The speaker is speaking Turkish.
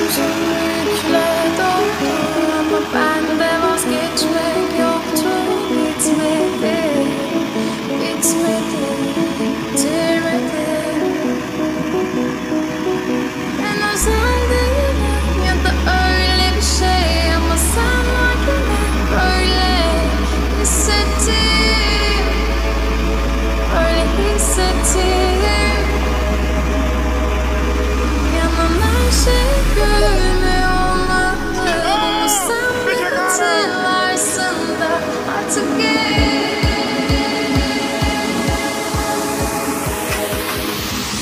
Omzum yükle doldu ama bende vazgeçmek yoktu. Bitmedi, bitmedi.